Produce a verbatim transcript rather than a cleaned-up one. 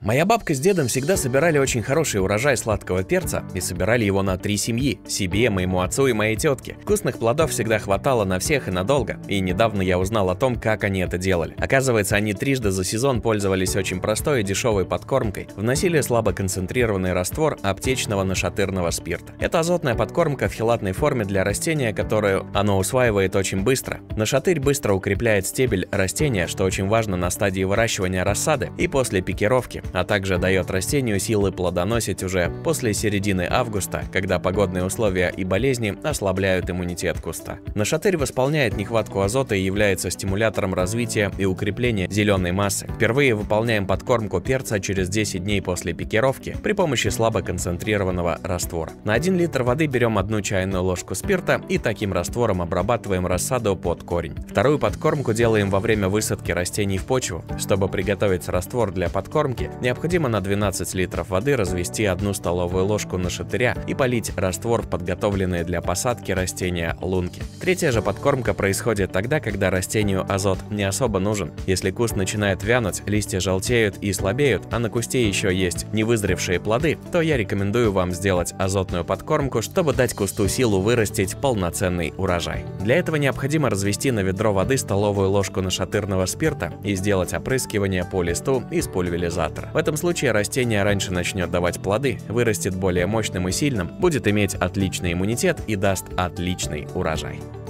Моя бабка с дедом всегда собирали очень хороший урожай сладкого перца и собирали его на три семьи – себе, моему отцу и моей тетке. Вкусных плодов всегда хватало на всех и надолго, и недавно я узнал о том, как они это делали. Оказывается, они трижды за сезон пользовались очень простой и дешевой подкормкой, вносили слабоконцентрированный раствор аптечного нашатырного спирта. Это азотная подкормка в хелатной форме для растения, которую оно усваивает очень быстро. Нашатырь быстро укрепляет стебель растения, что очень важно на стадии выращивания рассады и после пикировки, а также дает растению силы плодоносить уже после середины августа, когда погодные условия и болезни ослабляют иммунитет куста. Нашатырь восполняет нехватку азота и является стимулятором развития и укрепления зеленой массы. Впервые выполняем подкормку перца через десять дней после пикировки при помощи слабоконцентрированного раствора. На один литр воды берем одну чайную ложку спирта и таким раствором обрабатываем рассаду под корень. Вторую подкормку делаем во время высадки растений в почву. Чтобы приготовить раствор для подкормки, необходимо на двенадцать литров воды развести одну столовую ложку нашатыря и полить раствор в подготовленные для посадки растения лунки. Третья же подкормка происходит тогда, когда растению азот не особо нужен. Если куст начинает вянуть, листья желтеют и слабеют, а на кусте еще есть невызревшие плоды, то я рекомендую вам сделать азотную подкормку, чтобы дать кусту силу вырастить полноценный урожай. Для этого необходимо развести на ведро воды столовую ложку нашатырного спирта и сделать опрыскивание по листу из пульверизатора. В этом случае растение раньше начнет давать плоды, вырастет более мощным и сильным, будет иметь отличный иммунитет и даст отличный урожай.